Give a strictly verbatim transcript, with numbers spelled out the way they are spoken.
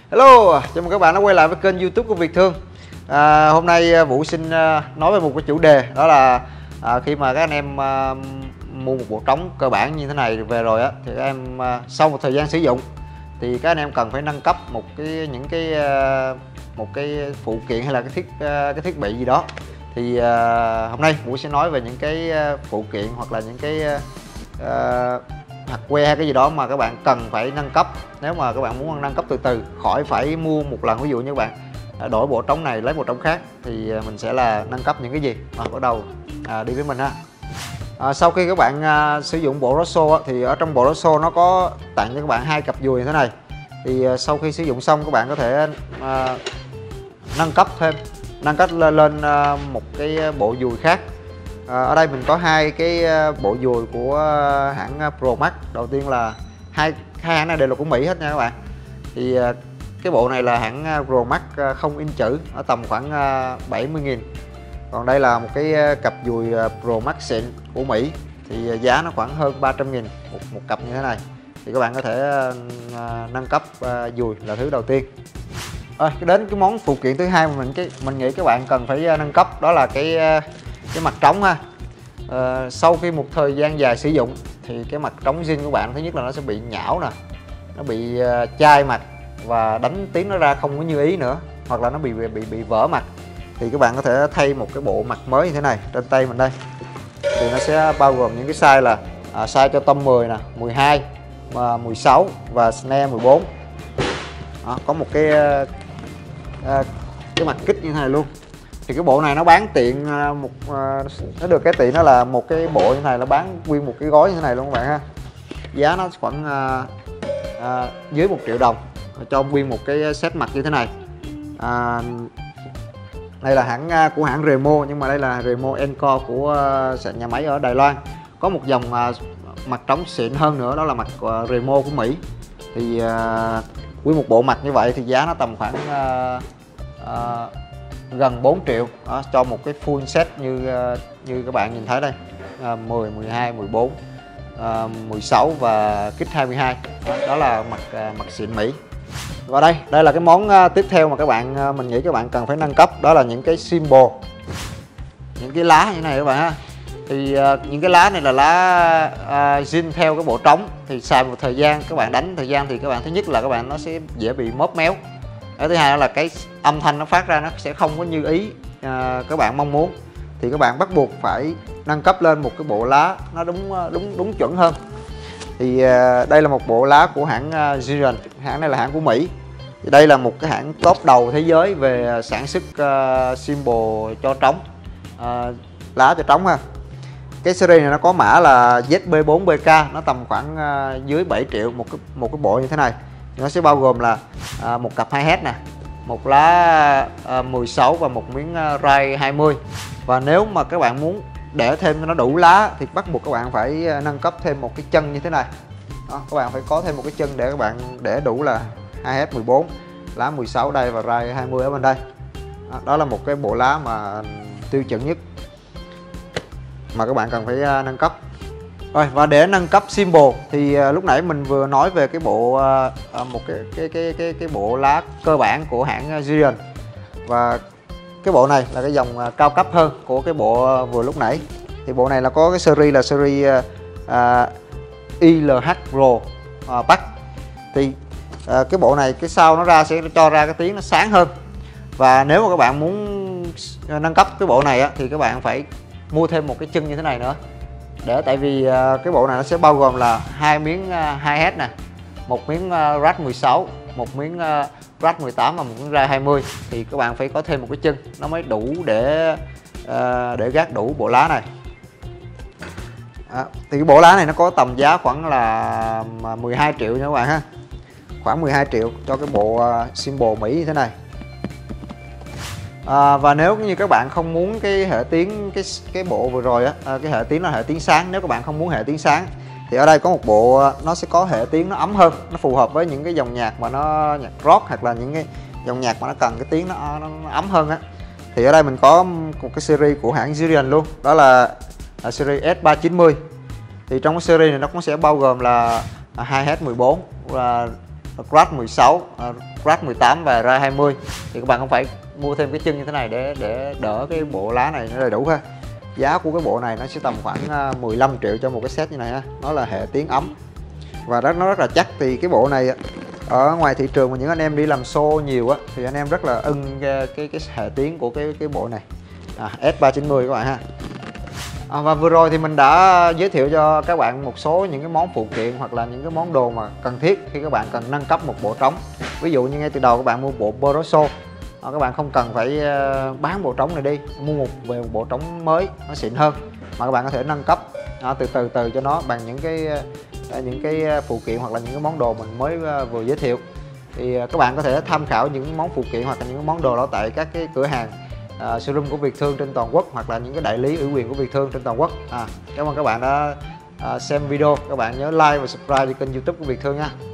Hello, chào mừng các bạn đã quay lại với kênh YouTube của Việt Thương. à, Hôm nay Vũ xin nói về một cái chủ đề, đó là à, khi mà các anh em à, mua một bộ trống cơ bản như thế này về rồi á, thì các em à, sau một thời gian sử dụng thì các anh em cần phải nâng cấp một cái những cái à, một cái phụ kiện hay là cái thiết à, cái thiết bị gì đó. Thì à, hôm nay Vũ sẽ nói về những cái phụ kiện hoặc là những cái à, hạt que hay cái gì đó mà các bạn cần phải nâng cấp. Nếu mà các bạn muốn nâng cấp từ từ, khỏi phải mua một lần. Ví dụ như các bạn đổi bộ trống này lấy bộ trống khác thì mình sẽ là nâng cấp những cái gì. à, Bắt đầu à, đi với mình ha. à, Sau khi các bạn à, sử dụng bộ Rosso á, thì ở trong bộ Rosso nó có tặng cho các bạn hai cặp dùi như thế này. Thì à, sau khi sử dụng xong các bạn có thể à, nâng cấp thêm, nâng cấp lên, lên à, một cái bộ dùi khác. À, ở đây mình có hai cái bộ dùi của hãng Promax. Đầu tiên là hai hai hãng này đều là của Mỹ hết nha các bạn. Thì cái bộ này là hãng Promax không in chữ, ở tầm khoảng bảy mươi nghìn. Còn đây là một cái cặp dùi Promax xịn của Mỹ, thì giá nó khoảng hơn ba trăm nghìn một, một cặp như thế này. Thì các bạn có thể nâng cấp dùi là thứ đầu tiên. À, đến cái món phụ kiện thứ hai mà mình cái mình nghĩ các bạn cần phải nâng cấp, đó là cái cái mặt trống ha. À, sau khi một thời gian dài sử dụng thì cái mặt trống zin của bạn, thứ nhất là nó sẽ bị nhão nè, nó bị uh, chai mặt và đánh tiếng nó ra không có như ý nữa, hoặc là nó bị bị bị vỡ mặt. Thì các bạn có thể thay một cái bộ mặt mới như thế này. Trên tay mình đây thì nó sẽ bao gồm những cái size là à, size cho tom mười nè, mười hai, mười sáu và snare mười bốn. Đó, có một cái uh, uh, cái mặt kích như thế này luôn. Thì cái bộ này nó bán tiện một nó được cái tiện đó là một cái bộ như này nó bán nguyên một cái gói như thế này luôn các bạn ha. Giá nó khoảng à, à, dưới một triệu đồng cho nguyên một cái set mặt như thế này. à, Đây là hãng của hãng Remo, nhưng mà đây là Remo Encore của nhà máy ở Đài Loan. Có một dòng à, mặt trống xịn hơn nữa, đó là mặt à, Remo của Mỹ. Thì à, nguyên một bộ mặt như vậy thì giá nó tầm khoảng à, à, gần bốn triệu đó, cho một cái full set như như các bạn nhìn thấy đây. à, mười, mười hai, mười bốn, à, mười sáu và kích hai mươi hai. Đó, đó là mặt à, mặt xịn Mỹ. Và đây, đây là cái món à, tiếp theo mà các bạn à, mình nghĩ các bạn cần phải nâng cấp, đó là những cái symbol, những cái lá như thế này các bạn ha. Thì à, những cái lá này là lá à, zin theo cái bộ trống, thì xài một thời gian các bạn đánh thời gian thì các bạn, thứ nhất là các bạn nó sẽ dễ bị móp méo. Thứ hai là cái âm thanh nó phát ra nó sẽ không có như ý à, các bạn mong muốn. Thì các bạn bắt buộc phải nâng cấp lên một cái bộ lá nó đúng đúng đúng chuẩn hơn. Thì à, đây là một bộ lá của hãng uh, Giron. Hãng này là hãng của Mỹ. Thì đây là một cái hãng top đầu thế giới về sản xuất uh, symbol cho trống, uh, lá cho trống ha. Cái series này nó có mã là Z B bốn B K, nó tầm khoảng uh, dưới bảy triệu một cái một cái bộ như thế này. Nó sẽ bao gồm là à, một cặp hi-hat nè, một lá à, mười sáu và một miếng à, ray hai mươi. Và nếu mà các bạn muốn để thêm cho nó đủ lá thì bắt buộc các bạn phải nâng cấp thêm một cái chân như thế này. Đó, các bạn phải có thêm một cái chân để các bạn để đủ là hi-hat mười bốn, lá mười sáu đây và ray hai mươi ở bên đây. Đó, đó là một cái bộ lá mà tiêu chuẩn nhất mà các bạn cần phải à, nâng cấp. Rồi, và để nâng cấp symbol thì uh, lúc nãy mình vừa nói về cái bộ uh, một cái cái cái cái cái bộ lá cơ bản của hãng Giron, và cái bộ này là cái dòng uh, cao cấp hơn của cái bộ uh, vừa lúc nãy. Thì bộ này là có cái series là series uh, uh, I L H Pro uh, Pack. Thì uh, cái bộ này cái sau nó ra sẽ cho ra cái tiếng nó sáng hơn. Và nếu mà các bạn muốn nâng cấp cái bộ này á, thì các bạn phải mua thêm một cái chân như thế này nữa. Để tại vì uh, cái bộ này nó sẽ bao gồm là hai miếng uh, hi-hat nè, một miếng uh, rat mười sáu, một miếng uh, rat mười tám và một miếng ray hai mươi. Thì các bạn phải có thêm một cái chân nó mới đủ để uh, để gác đủ bộ lá này. À, thì cái bộ lá này nó có tầm giá khoảng là mười hai triệu nha các bạn ha. Khoảng mười hai triệu cho cái bộ uh, symbol Mỹ như thế này. À, và nếu như các bạn không muốn cái hệ tiếng cái cái bộ vừa rồi á, à, cái hệ tiếng là hệ tiếng sáng, nếu các bạn không muốn hệ tiếng sáng thì ở đây có một bộ nó sẽ có hệ tiếng nó ấm hơn, nó phù hợp với những cái dòng nhạc mà nó nhạc rock hoặc là những cái dòng nhạc mà nó cần cái tiếng nó, nó, nó ấm hơn á. Thì ở đây mình có một cái series của hãng Giron luôn, đó là, là series S ba chín mươi. Thì trong cái series này nó cũng sẽ bao gồm là hi-hat mười bốn, là rat mười sáu, rát mười tám và rai hai mươi, thì các bạn không phải mua thêm cái chân như thế này để để đỡ cái bộ lá này nó đầy đủ ha. Giá của cái bộ này nó sẽ tầm khoảng mười lăm triệu cho một cái set như này ha. Nó là hệ tiếng ấm và nó rất là chắc. Thì cái bộ này ở ngoài thị trường mà những anh em đi làm show nhiều á thì anh em rất là ưng cái cái, cái hệ tiếng của cái cái bộ này, à, S ba chín mươi các bạn ha. À, và vừa rồi thì mình đã giới thiệu cho các bạn một số những cái món phụ kiện hoặc là những cái món đồ mà cần thiết khi các bạn cần nâng cấp một bộ trống. Ví dụ như ngay từ đầu các bạn mua bộ Boroso, à, các bạn không cần phải bán bộ trống này đi, mua một về một bộ trống mới nó xịn hơn, mà các bạn có thể nâng cấp à, từ từ từ cho nó bằng những cái những cái phụ kiện hoặc là những cái món đồ mình mới vừa giới thiệu. Thì các bạn có thể tham khảo những món phụ kiện hoặc là những món đồ đó tại các cái cửa hàng uh, showroom của Việt Thương trên toàn quốc, hoặc là những cái đại lý ủy quyền của Việt Thương trên toàn quốc. À, cảm ơn các bạn đã uh, xem video. Các bạn nhớ like và subscribe cho kênh YouTube của Việt Thương nha.